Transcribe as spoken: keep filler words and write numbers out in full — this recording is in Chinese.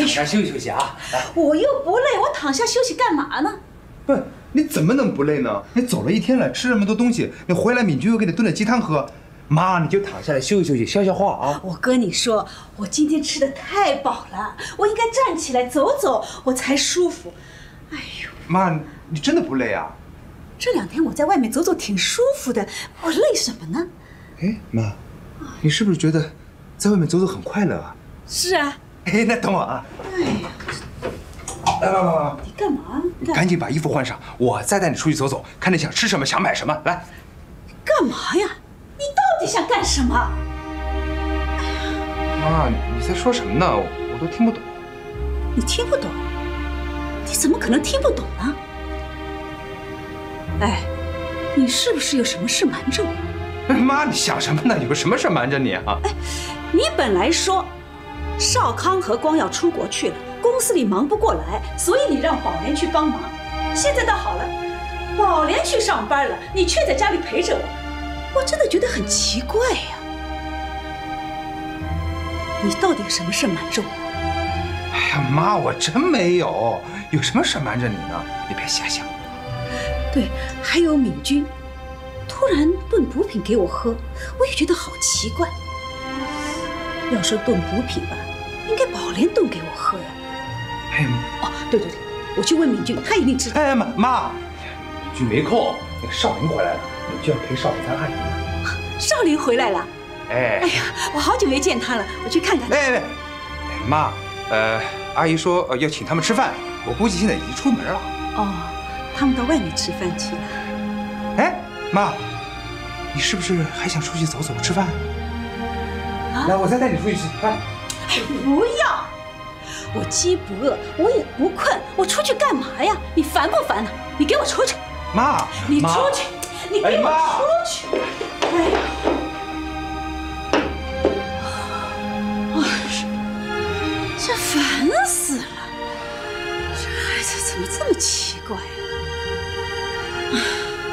躺下休息休息啊！ 我又不累，我躺下休息干嘛呢？ 不，你怎么能不累呢？你走了一天了，吃这么多东西，你回来敏君又给你炖了鸡汤喝。妈，你就躺下来休息休息，消消化啊！ 我跟你说，我今天吃的太饱了，我应该站起来走走，我才舒服。哎呦， 妈，你真的不累啊？ 这两天我在外面走走挺舒服的，我累什么呢？ 哎，妈，你是不是觉得在外面走走很快乐啊？ 是啊。 哎，那等我啊。 哎呀， 来来来来， 你干嘛？ 你赶紧把衣服换上，我再带你出去走走，看你想吃什么，想买什么。来， 干嘛呀？你到底想干什么？ 妈，你在说什么呢？我都听不懂。 你听不懂？你怎么可能听不懂呢？哎，你是不是有什么事瞒着我？ 妈，你想什么呢？有什么事瞒着你啊？ 哎，你本来说少康和光耀出国去了，公司里忙不过来，所以你让宝莲去帮忙。现在倒好了，宝莲去上班了，你却在家里陪着我。我真的觉得很奇怪呀，你到底有什么事瞒着我？ 哎呀，妈，我真没有，有什么事瞒着你呢？你别瞎想。 对，还有敏君，突然炖补品给我喝，我也觉得好奇怪。要说炖补品吧，应该宝莲炖给我喝呀。 哎， 哦，对对对，我去问敏君，他一定知道。 哎，妈妈，敏君没空，那个少林回来了。你就要陪少林当阿姨了。 少林回来了， 哎， 哎呀，我好久没见他了，我去看看他。 哎哎，妈，呃，阿姨说呃要请他们吃饭，我估计现在已经出门了。 哦，他们到外面吃饭去了。 哎，妈，你是不是还想出去走走吃饭？啊、来，我再带你出去吃。来， 哎，不要，我饥不饿，我也不困，我出去干嘛呀？你烦不烦呢？你给我出去！ 妈， 你出去！你给我出去！哎呀，哎，这烦死了！这孩子怎么这么奇怪呀？